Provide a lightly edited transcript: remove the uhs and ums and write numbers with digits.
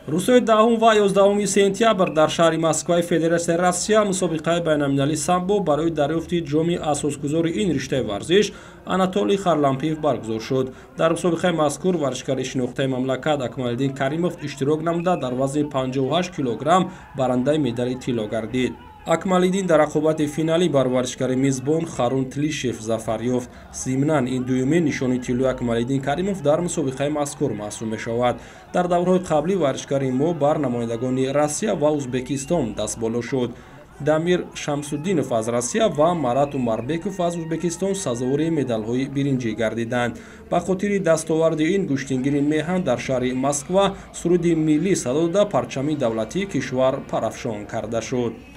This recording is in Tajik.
рӯзҳои 10 ва 11 сентябр дар шаҳри Москваи Федератсияи Россия мусобиқаи байналмилалии самбо барои дарёфти ҷоми асосгузори ин риштаи варзиш Анатолий Харлампиев баргузор шуд. Дар мусобиқаи мазкур варзишгари шинохтаи мамлакат Акмалиддин Каримов иштирок намуда дар вазни 58 килограмм барандаи медали тилло гардид. Акмалиддин дар рақобати финалӣ бар варзишгари мизбон Харун Тлишев зафар ёфт. Зимнан ин дуюмин нишони тиллои Акмалиддин Каримов дар мусобиқаи мазкур маҳсуб мешавад. Дар давраҳои қаблӣ варзишгари мо бар намояндагони Россия ва Узбекистон дастболо шуд. Дамир Шамсуддинов аз Россия ва Марат Умарбеков аз Узбекистон сазовори медалҳои биринҷӣ гардиданд. Ба хотири дастоварди ин гӯштингири меҳан дар шаҳри Москва суруди миллӣ садо дода парчами давлатии кишвар парафшон карда шуд.